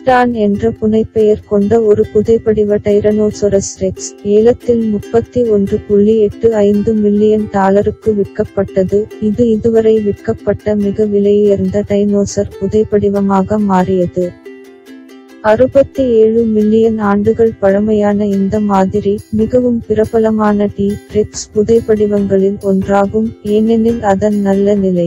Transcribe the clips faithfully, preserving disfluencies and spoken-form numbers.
ஸ்டான் என்ற புனைப்பெயர் கொண்ட ஒரு புதைபடிவ டைரனோசொரஸ் ரெக்ஸ் ஏலத்தில் முப்பத்தி ஒன்று புள்ளி எட்டு ஐந்து மில்லியன் டாலருக்கு விற்கப்பட்டது. இது இதுவரை விற்கப்பட்ட மிக விலையுயர்ந்த டைனோசர் புதைபடிவமாக மாறியது. அறுபத்தி ஏழு மில்லியன் ஆண்டுகள் பழமையான இந்த மாதிரி மிகவும் பிரபலமான டி ரெக்ஸ் புதைபடிவங்களில் ஒன்றாகும், ஏனெனில் அதன் நல்ல நிலை.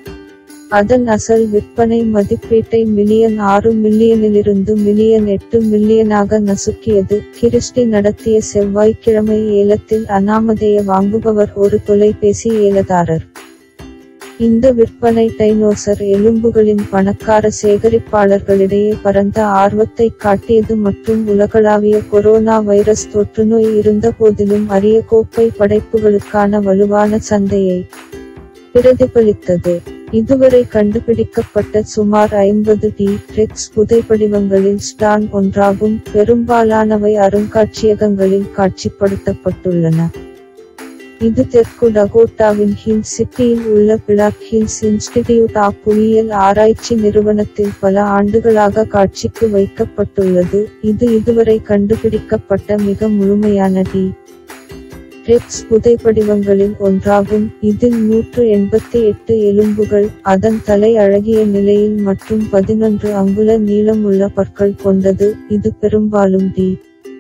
அதன் அசல் விற்பனை மதிப்பீட்டை மில்லியன் ஆறு மில்லியனிலிருந்து மில்லியன் எட்டு மில்லியனாக நசுக்கியது. கிறிஸ்டி நடத்திய செவ்வாய்க்கிழமை ஏலத்தில் அனாமதேய வாங்குபவர் ஒரு தொலைபேசி ஏலதாரர். இந்த விற்பனை டைனோசர் எலும்புகளின் பணக்கார சேகரிப்பாளர்களிடையே பரந்த ஆர்வத்தை காட்டியது மற்றும் உலகளாவிய கொரோனா வைரஸ் தொற்றுநோய் இருந்தபோதிலும் அரிய கோப்பை படைப்புகளுக்கான வலுவான சந்தையை பிரதிபலித்தது. இதுவரை கண்டுபிடிக்கப்பட்ட சுமார் ஐம்பது டி ரெக்ஸ் புதைபடிவங்களில் ஸ்டான் ஒன்றாகும். பெரும்பாலானவை அருங்காட்சியகங்களில் காட்சிப்படுத்தப்பட்டுள்ளன. இது தெற்கு டகோட்டாவின் ஹில் சிட்டியில் உள்ள பிளாக் ஹில்ஸ் இன்ஸ்டிடியூட் ஆப் புவியியல் ஆராய்ச்சி நிறுவனத்தில் பல ஆண்டுகளாக காட்சிக்கு வைக்கப்பட்டுள்ளது. இது இதுவரை கண்டுபிடிக்கப்பட்ட மிக முழுமையான டி ரெக்ஸ் புதைபடிவங்களில் ஒன்றாகும். இதில் நூற்று எண்பத்தி எட்டு எலும்புகள், அதன் தலை அழகிய நிலையில் மற்றும் பதினொன்று அங்குல நீளமுள்ள பற்கள் கொண்டது. இது பெரும்பாலும் டி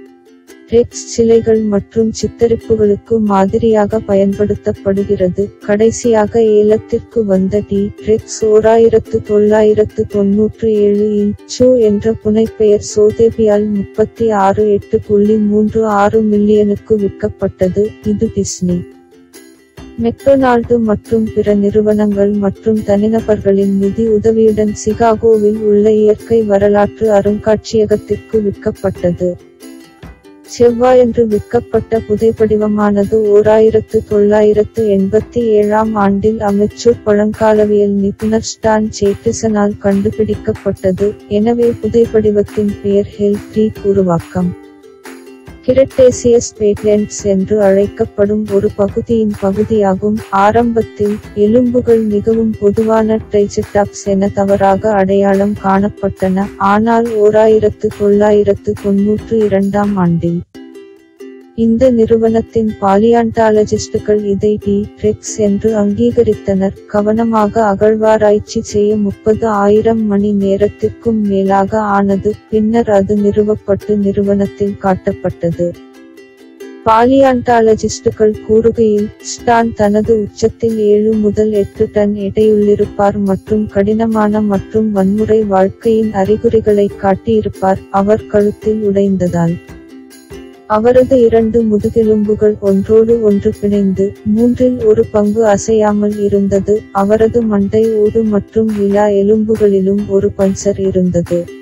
ரெக்ஸ் சிலைகள் மற்றும் சித்தரிப்புகளுக்கு மாதிரியாக பயன்படுத்தப்படுகிறது. கடைசியாக ஏலத்திற்கு வந்த டி ரெக்ஸ் ஓராயிரத்து தொள்ளாயிரத்து தொன்னூற்று ஏழு இல் சோ என்ற புனைப்பெயர் சோதேபியால் முப்பத்தி ஆறு எட்டு புள்ளி மூன்று ஆறு மில்லியனுக்கு விற்கப்பட்டது. இது டிஸ்னி, மெக்டொனால்டு மற்றும் பிற நிறுவனங்கள் மற்றும் தனிநபர்களின் நிதி உதவியுடன் சிகாகோவில் உள்ள இயற்கை வரலாற்று அருங்காட்சியகத்திற்கு விற்கப்பட்டது. செவ்வாயன்று விற்கப்பட்ட புதைபடிவமானது ஓராயிரத்து தொள்ளாயிரத்து எண்பத்தி ஏழாம் ஆண்டில் அமெச்சூர் பழங்காலவியல் நிபுணர் ஸ்டான் சேட்டிசனால் கண்டுபிடிக்கப்பட்டது. எனவே புதைபடிவத்தின் பெயர் ஹெல் கிரீக் உருவாக்கம். கிரெட்டேசியஸ் பேட்லேண்ட்ஸ் என்று அழைக்கப்படும் ஒரு பகுதியின் பகுதியாகும். ஆரம்பத்தில் எலும்புகள் மிகவும் பொதுவான ட்ரைசெட்டாப்ஸ் என தவறாக அடையாளம் காணப்பட்டன. ஆனால் ஓராயிரத்து தொள்ளாயிரத்து தொன்னூற்று இரண்டாம் ஆண்டில் இந்த நிறுவனத்தின் பாலியாண்டாலஜிஸ்டுகள் இதை டி ரெக்ஸ் என்று அங்கீகரித்தனர். கவனமாக அகழ்வாராய்ச்சி செய்ய முப்பது ஆயிரம் மணி நேரத்திற்கும் மேலாக ஆனது. பின்னர் அது நிறுவப்பட்டு நிறுவனத்தில் காட்டப்பட்டது. பாலியாண்டாலஜிஸ்டுகள் கூறுகையில், ஸ்டான் தனது உச்சத்தில் ஏழு முதல் எட்டு டன் எடையுள்ளிருப்பார் மற்றும் கடினமான மற்றும் வன்முறை வாழ்க்கையின் அறிகுறிகளை காட்டியிருப்பார். அவர் கழுத்தில் உடைந்ததால் அவரது இரண்டு முதுகெலும்புகள் ஒன்றோடு ஒன்று பிணைந்து மூன்றில் ஒரு பங்கு அசையாமல் இருந்தது. அவரது மண்டை ஓடு மற்றும் விலா எலும்புகளிலும் ஒரு பஞ்சர் இருந்தது.